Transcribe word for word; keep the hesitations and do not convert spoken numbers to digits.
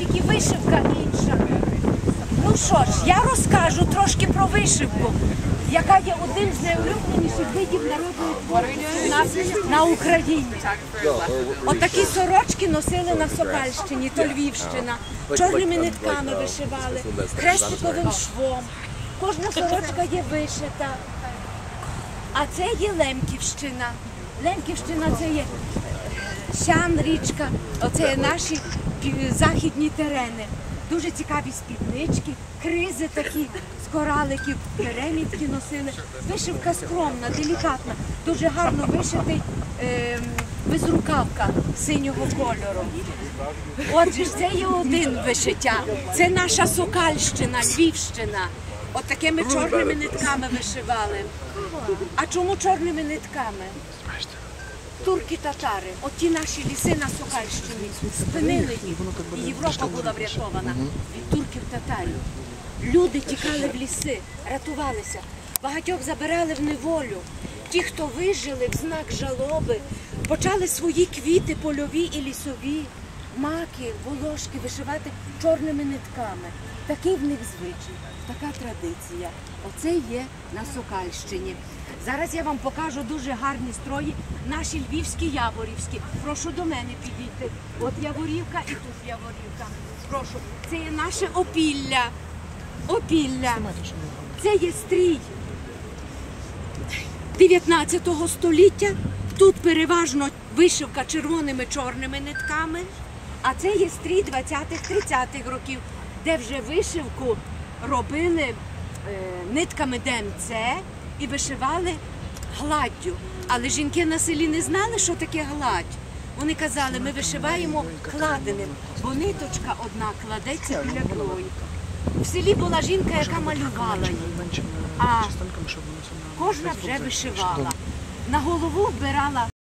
тільки вишивка інша. Ну що ж, я розкажу трошки про вишивку, яка є одним з найулюбленіших видів народної творчості у нас на Україні. Отакі сорочки носили на Сокальщині, то Львівщина, чорними нитками вишивали, хрестиковим швом. Кожна сорочка є вишита. А це є Лемківщина. Лемківщина – це є Щан, річка, оце є наші західні терени. Дуже цікаві спіднички, кризи такі з кораликів, перемітки носили. Вишивка скромна, делікатна, дуже гарно вишитий е, безрукавка синього кольору. Отже, це є один вишиття, це наша Сокальщина, Львівщина. От такими чорними нитками вишивали. А чому чорними нитками? Турки-татари, от ті наші ліси на Сокальщині, спинили їх, і Європа була врятована від турків-татарів. Люди тікали в ліси, рятувалися, багатьох забирали в неволю. Ті, хто вижили в знак жалоби, почали свої квіти польові і лісові, маки, волошки вишивати чорними нитками. Такий в них звичай, така традиція. Оце є на Сокальщині. Зараз я вам покажу дуже гарні строї, наші львівські, яворівські. Прошу до мене підійти. От Яворівка і тут Яворівка. Прошу. Це є наше опілля. Опілля. Це є стрій дев'ятнадцятого століття. Тут переважно вишивка червоними чорними нитками. А це є стрій двадцятих-тридцятих років, де вже вишивку робили е, нитками ДМЦ і вишивали гладдю. Але жінки на селі не знали, що таке гладь. Вони казали, ми вишиваємо кладеним, бо ниточка одна кладеться біля другої. В селі була жінка, яка малювала її, а кожна вже вишивала. На голову вбирала